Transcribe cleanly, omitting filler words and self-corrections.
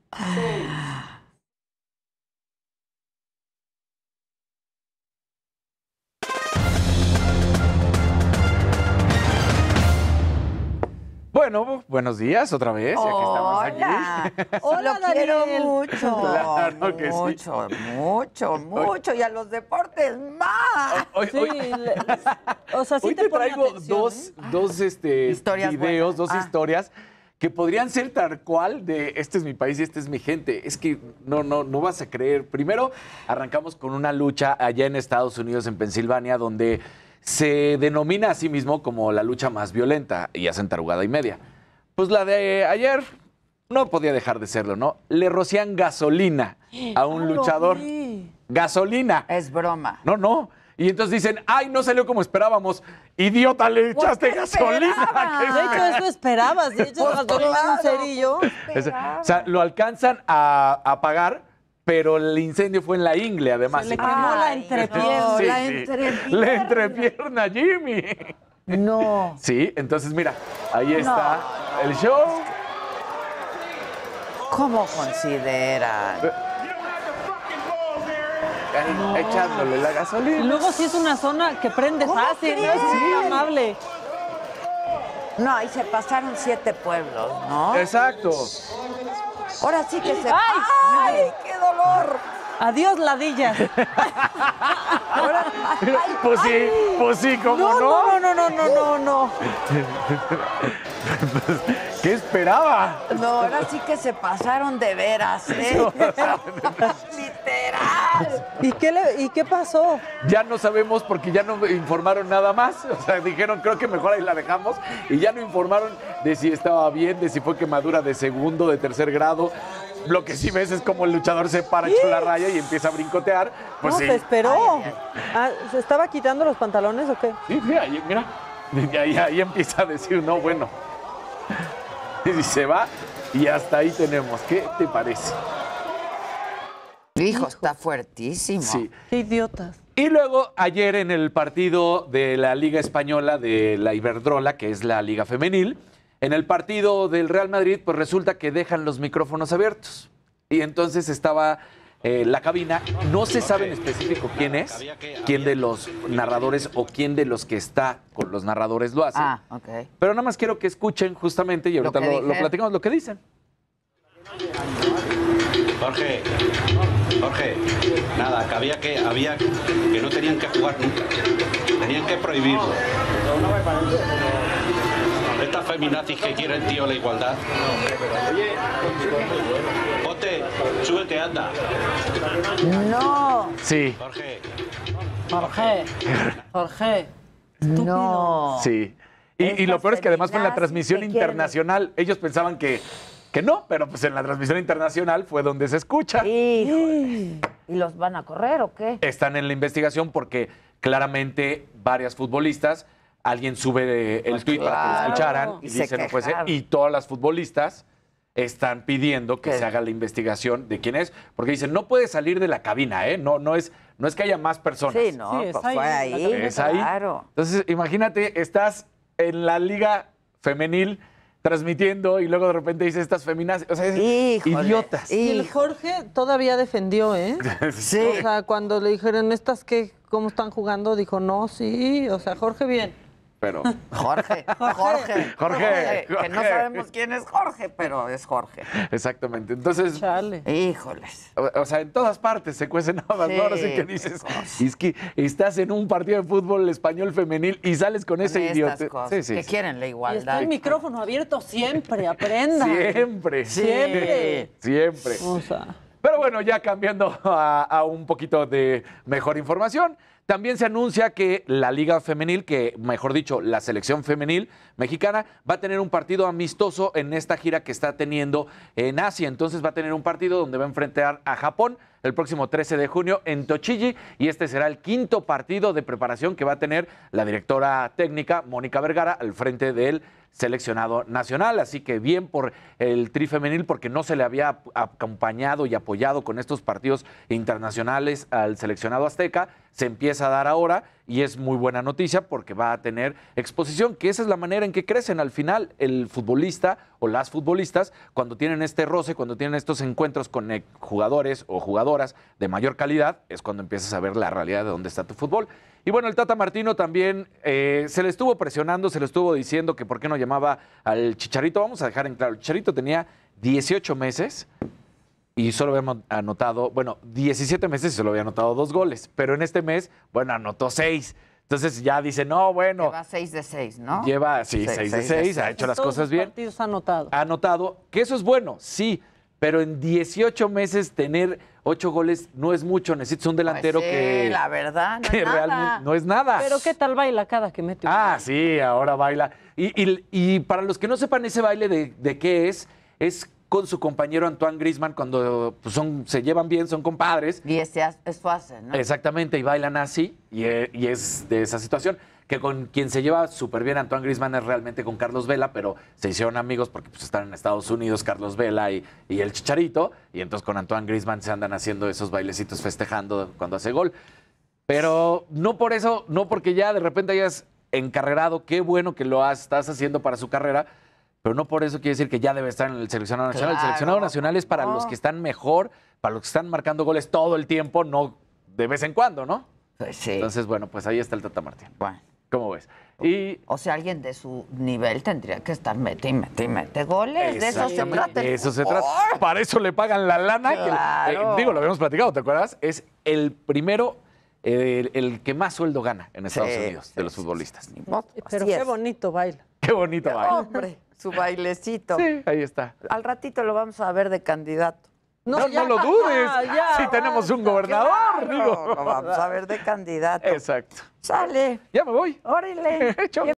Bueno, buenos días otra vez, ya que estamos aquí. Hola, lo quiero mucho. Claro que mucho, mucho. Y a los deportes más. O sea, sí hoy te traigo dos historias videos, buenas. dos historias que podrían ser tal cual de este es mi país y esta es mi gente. Es que no vas a creer. Primero, arrancamos con una lucha allá en Estados Unidos, en Pensilvania, donde se denomina a sí mismo como la lucha más violenta y hacen tarugada y media. Pues la de ayer no podía dejar de serlo, ¿no? Le rocían gasolina a un luchador. Gasolina. Es broma. No. Y entonces dicen, ay, no salió como esperábamos. Idiota, le echaste gasolina. De hecho, eso esperabas. De hecho, gasolina un cerillo. O sea, lo alcanzan a apagar, pero el incendio fue en la ingle, además. Se le quemó la entrepierna. Sí, la sí. entrepierna. La entrepierna, Jimmy. No. Sí, entonces mira, ahí está el show. ¿Cómo consideran? Echándole la gasolina. Y luego sí es una zona que prende fácil, ¿no? Es muy amable. No, ahí se pasaron 7 pueblos, ¿no? Exacto. Ahora sí que se... ¡Ay! ¡Ay, qué dolor! Adiós, ladillas. Ahora... Pues sí, ¿cómo no? No. ¿Qué esperaba? No, ahora sí que se pasaron de veras, ¿eh? Literal. ¿Y qué pasó? Ya no sabemos porque ya no informaron nada más. O sea, dijeron, creo que mejor ahí la dejamos. Y ya no informaron de si estaba bien, de si fue quemadura de segundo, de tercer grado. Lo que sí ves es como el luchador se para, echa la raya y empieza a brincotear. Pues No, sí. se esperó. Ay. ¿Se estaba quitando los pantalones o qué? Sí, mira. Ahí empieza a decir, no, bueno. Y se va y hasta ahí tenemos. ¿Qué te parece? Hijo, está fuertísimo. Sí. Qué idiotas. Y luego, ayer en el partido de la Liga Española de la Iberdrola, que es la Liga Femenil, en el partido del Real Madrid, pues resulta que dejan los micrófonos abiertos. Y entonces estaba la cabina. No se sabe en específico quién es, quién de los narradores o quién de los que está con los narradores lo hace. Ah, ok. Pero nada más quiero que escuchen justamente, y ahorita lo platicamos, lo que dicen. Jorge, nada, que no tenían que jugar nunca, tenían que prohibirlo. Estas feminazis que quieren, tío, la igualdad. Ponte, súbete, anda. No. Sí. Jorge. No. Sí. Y lo peor es que además fue en la transmisión feminazis que quieren- internacional. Ellos pensaban que no, pero pues en la transmisión internacional fue donde se escucha. Híjole. ¿Y los van a correr o qué? Están en la investigación porque claramente varias futbolistas, alguien sube el Pues tuit para que lo claro. escucharan y Y se dice no puede ser. quejaron. Y todas las futbolistas están pidiendo que ¿Qué? se haga la investigación de quién es, porque dicen no puede salir de la cabina, ¿eh? No es que haya más personas. Sí, no, Sí, es pues ahí, fue en la ahí. cabina. Es ahí. Claro. Entonces, imagínate, estás en la liga femenil transmitiendo y luego de repente dices estas feminas, o sea, Híjole. idiotas. Y el Jorge todavía defendió, ¿eh? Sí. O sea, cuando le dijeron, ¿cómo están jugando? Dijo, no, sí. O sea, Jorge bien. Pero Jorge. Que no sabemos quién es Jorge, pero es Jorge. exactamente. Entonces, Chale. Híjoles. o sea, en todas partes se cuecen habas, ¿no? Ahora sí que dices, qué es que estás en un partido de fútbol español femenil y sales con ese Estas idiota. cosas Sí, que sí. quieren la Y está igualdad. el micrófono abierto siempre, aprendan. Siempre. Siempre. Siempre. O sea, Pero bueno, ya cambiando a un poquito de mejor información, también se anuncia que la Liga Femenil, que mejor dicho, la selección femenil mexicana, va a tener un partido amistoso en esta gira que está teniendo en Asia. Entonces va a tener un partido donde va a enfrentar a Japón el próximo 13 de junio en Tochigi, y este será el quinto partido de preparación que va a tener la directora técnica Mónica Vergara al frente del seleccionado nacional. Así que bien por el Tri femenil, porque no se le había acompañado y apoyado con estos partidos internacionales al seleccionado azteca. Se empieza a dar ahora y es muy buena noticia porque va a tener exposición, que esa es la manera en que crecen al final el futbolista o las futbolistas cuando tienen este roce, cuando tienen estos encuentros con jugadores o jugadoras de mayor calidad, es cuando empiezas a ver la realidad de dónde está tu fútbol. Y bueno, el Tata Martino también se le estuvo presionando, se le estuvo diciendo que por qué no llamaba al Chicharito. Vamos a dejar en claro, el Chicharito tenía 18 meses y solo habíamos anotado, 17 meses y solo había anotado 2 goles. Pero en este mes, anotó 6. Entonces ya dice, no, bueno. Lleva 6 de 6, ¿no? Lleva, sí, 6 de 6, ha hecho las cosas bien. Partidos anotado. Ha anotado, que eso es bueno, sí, pero en 18 meses tener 8 goles no es mucho. Necesitas un delantero Pues sí, que... la verdad, no que es nada. realmente no es nada. Pero ¿qué tal baila cada que mete un Ah, gol? sí, ahora baila. Y para los que no sepan ese baile de qué es con su compañero Antoine Griezmann cuando pues, se llevan bien, son compadres. Y eso hace, ¿no? Exactamente, y bailan así, y es de esa situación. Que con quien se lleva súper bien Antoine Griezmann es realmente con Carlos Vela, pero se hicieron amigos porque pues, están en Estados Unidos Carlos Vela y el Chicharito, y entonces con Antoine Griezmann se andan haciendo esos bailecitos festejando cuando hace gol. Pero no por eso, no porque ya de repente hayas encarrerado, qué bueno que lo estás haciendo para su carrera, pero no por eso quiere decir que ya debe estar en el seleccionado nacional. Claro. El seleccionado nacional es para los que están mejor, para los que están marcando goles todo el tiempo, no de vez en cuando, ¿no? Pues sí. Entonces, bueno, pues ahí está el Tata Martino. Bueno. ¿Cómo ves? Y O sea, alguien de su nivel tendría que estar mete goles. De eso se exactamente, trata. de eso se trata. Para eso le pagan la lana. Claro. Que, lo habíamos platicado, ¿te acuerdas? Es el primero, el que más sueldo gana en Estados Unidos de los futbolistas. Ni modo, Pero así qué es. bonito baila. Qué bonito baile. Hombre, su bailecito. Sí, ahí está. Al ratito lo vamos a ver de candidato. No ya, lo dudes. ya, si tenemos un gobernador, Claro, digo. lo vamos a ver de candidato. Exacto. Sale. Ya me voy. Órale. Chao.